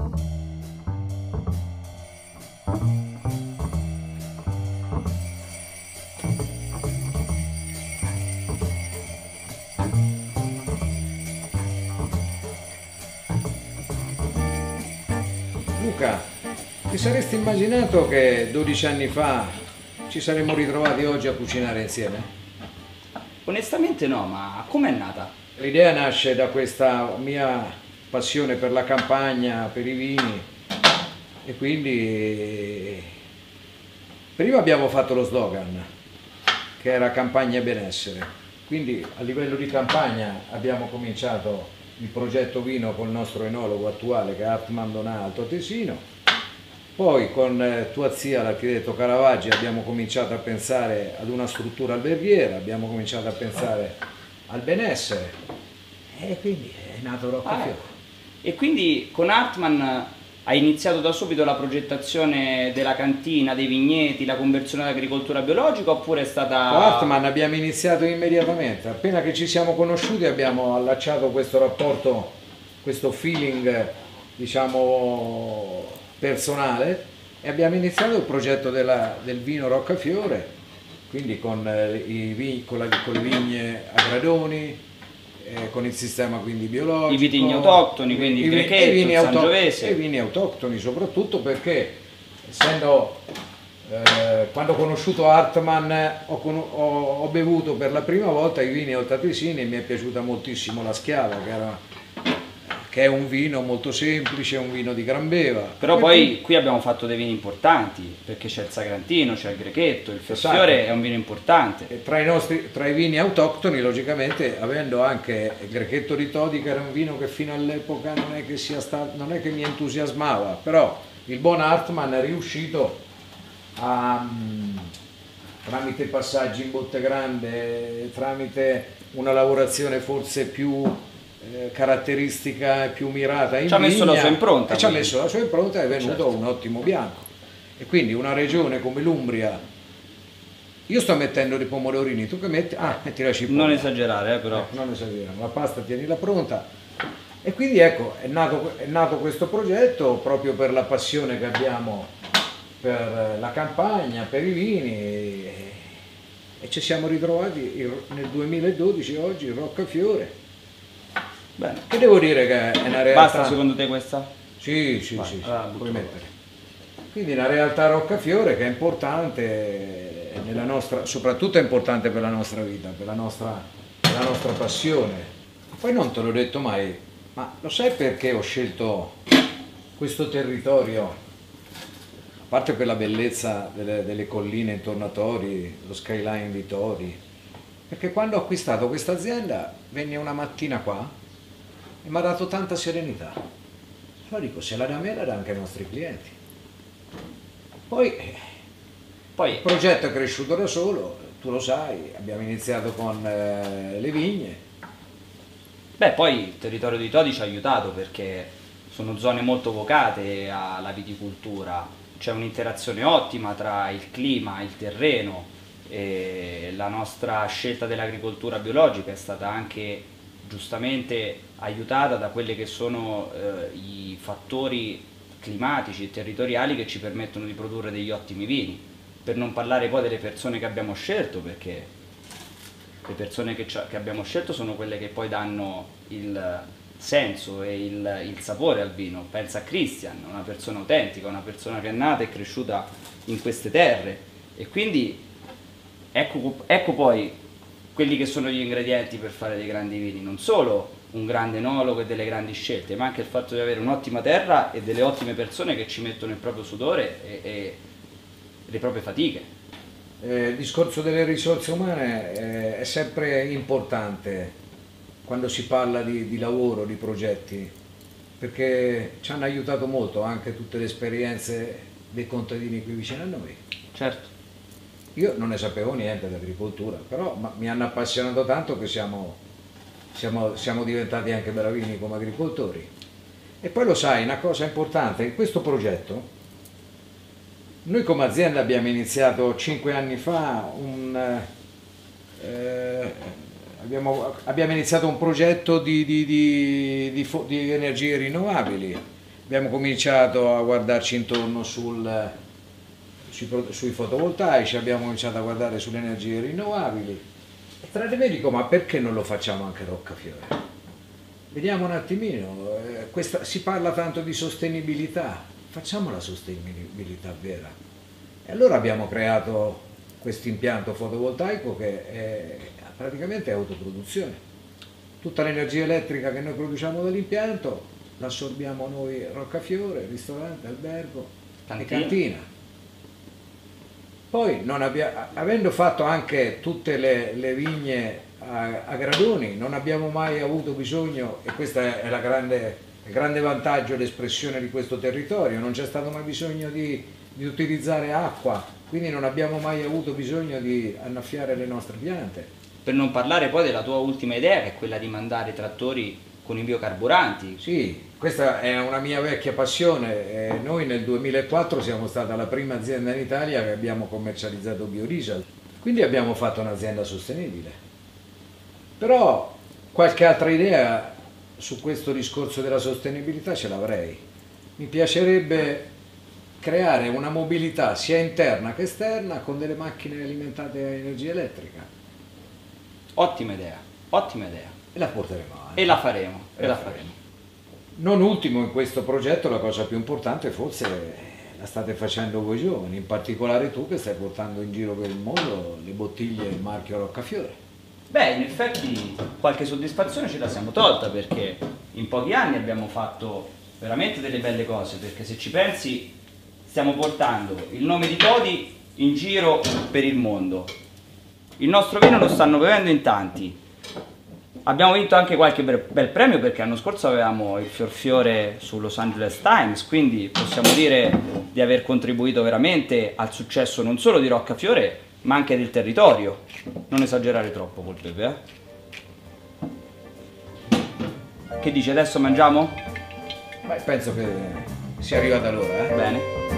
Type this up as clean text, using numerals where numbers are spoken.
Luca, ti saresti immaginato che 12 anni fa ci saremmo ritrovati oggi a cucinare insieme? Onestamente no, ma com'è nata? L'idea nasce da questa mia passione per la campagna, per i vini e quindi prima abbiamo fatto lo slogan che era campagna e benessere. Quindi a livello di campagna abbiamo cominciato il progetto vino col nostro enologo attuale che è Hartmann Donà Alto Tesino. Poi con tua zia, l'architetto Caravaggi, abbiamo cominciato a pensare ad una struttura alberghiera, abbiamo cominciato a pensare al benessere e quindi è nato Roccafiore. E quindi con Hartmann hai iniziato da subito la progettazione della cantina, dei vigneti, la conversione all'agricoltura biologica oppure è stata... Con Hartmann abbiamo iniziato immediatamente, appena che ci siamo conosciuti abbiamo allacciato questo rapporto, questo feeling, diciamo, personale e abbiamo iniziato il progetto del vino Roccafiore, quindi con le vigne a gradoni, con il sistema quindi biologico, I vitigni autoctoni, quindi il Grechetto, il Sangiovese. E i vini autoctoni soprattutto perché essendo quando ho conosciuto Hartmann ho bevuto per la prima volta i vini altoatesini e mi è piaciuta moltissimo la Schiava che è un vino molto semplice, un vino di gran beva. Però poi qui abbiamo fatto dei vini importanti, perché c'è il Sagrantino, c'è il Grechetto, il Fiore è un vino importante. E tra i vini autoctoni, logicamente, avendo anche il Grechetto di Todi, che era un vino che fino all'epoca non è che mi entusiasmava, però il buon Hartmann è riuscito a, tramite passaggi in botte grande, tramite una lavorazione forse più caratteristica e più mirata in ci ha messo vigna, la sua impronta. Ci ha messo la sua impronta e è venuto certo. un ottimo bianco. E quindi una regione come l'Umbria, io sto mettendo dei pomodorini, tu che metti? Ah, metti la cipolla. Non esagerare, però. Non esagerare, la pasta tienila pronta. E quindi ecco, è nato questo progetto proprio per la passione che abbiamo per la campagna, per i vini e ci siamo ritrovati nel 2012, oggi, il Roccafiore. Bene. Che devo dire che è una realtà... Basta secondo te questa? Sì, Vai, sì, allora, puoi mettere. Quindi una realtà Roccafiore che è importante nella nostra, soprattutto è importante per la nostra vita, per la nostra passione. Poi non te l'ho detto mai, ma lo sai perché ho scelto questo territorio? A parte per la bellezza delle colline intorno a Tori, lo skyline di Tori, perché quando ho acquistato questa azienda venni una mattina qua e mi ha dato tanta serenità. Allora dico, se la dà a me, la dà anche ai nostri clienti. Poi il progetto è cresciuto da solo, tu lo sai, abbiamo iniziato con le vigne. Beh, poi il territorio di Todi ci ha aiutato perché sono zone molto vocate alla viticoltura, c'è un'interazione ottima tra il clima, il terreno e la nostra scelta dell'agricoltura biologica è stata anche giustamente aiutata da quelli che sono i fattori climatici e territoriali che ci permettono di produrre degli ottimi vini, per non parlare poi delle persone che abbiamo scelto, perché le persone che abbiamo scelto sono quelle che poi danno il senso e il sapore al vino. Pensa a Christian, una persona autentica, una persona che è nata e cresciuta in queste terre e quindi ecco poi quelli che sono gli ingredienti per fare dei grandi vini, non solo un grande enologo e delle grandi scelte, ma anche il fatto di avere un'ottima terra e delle ottime persone che ci mettono il proprio sudore e le proprie fatiche. Il discorso delle risorse umane è sempre importante quando si parla di lavoro, di progetti, perché ci hanno aiutato molto anche tutte le esperienze dei contadini qui vicino a noi. Certo. Io non ne sapevo niente di agricoltura, però mi hanno appassionato tanto che siamo diventati anche bravini come agricoltori. E poi lo sai, una cosa importante, in questo progetto, noi come azienda abbiamo iniziato 5 anni fa abbiamo iniziato un progetto di energie rinnovabili, abbiamo cominciato a guardarci intorno sui fotovoltaici, abbiamo cominciato a guardare sulle energie rinnovabili. E tra le dico, ma perché non lo facciamo anche a Roccafiore? Vediamo un attimino, si parla tanto di sostenibilità, facciamo la sostenibilità vera. E allora abbiamo creato questo impianto fotovoltaico che è praticamente autoproduzione. Tutta l'energia elettrica che noi produciamo dall'impianto l'assorbiamo noi a Roccafiore, ristorante, albergo e cantina. Poi, avendo fatto anche tutte le vigne a gradoni, non abbiamo mai avuto bisogno, e questo è il grande vantaggio e l'espressione di questo territorio, non c'è stato mai bisogno di utilizzare acqua, quindi non abbiamo mai avuto bisogno di annaffiare le nostre piante. Per non parlare poi della tua ultima idea, che è quella di mandare trattori con i biocarburanti. Sì, questa è una mia vecchia passione. Noi nel 2004 siamo stata la prima azienda in Italia che abbiamo commercializzato biodiesel, quindi abbiamo fatto un'azienda sostenibile. Però qualche altra idea su questo discorso della sostenibilità ce l'avrei. Mi piacerebbe creare una mobilità sia interna che esterna con delle macchine alimentate a energia elettrica. Ottima idea, ottima idea. E la porteremo avanti. E la faremo, e la faremo. Non ultimo in questo progetto, la cosa più importante forse la state facendo voi giovani, in particolare tu che stai portando in giro per il mondo le bottiglie del marchio Roccafiore. Beh, in effetti qualche soddisfazione ce la siamo tolta, perché in pochi anni abbiamo fatto veramente delle belle cose, perché se ci pensi stiamo portando il nome di Todi in giro per il mondo. Il nostro vino lo stanno bevendo in tanti. Abbiamo vinto anche qualche bel premio, perché l'anno scorso avevamo il Fior su Los Angeles Times, quindi possiamo dire di aver contribuito veramente al successo non solo di Roccafiore, ma anche del territorio. Non esagerare troppo col pepe, Che dici, adesso mangiamo? Beh, penso che sia arrivata l'ora, Bene.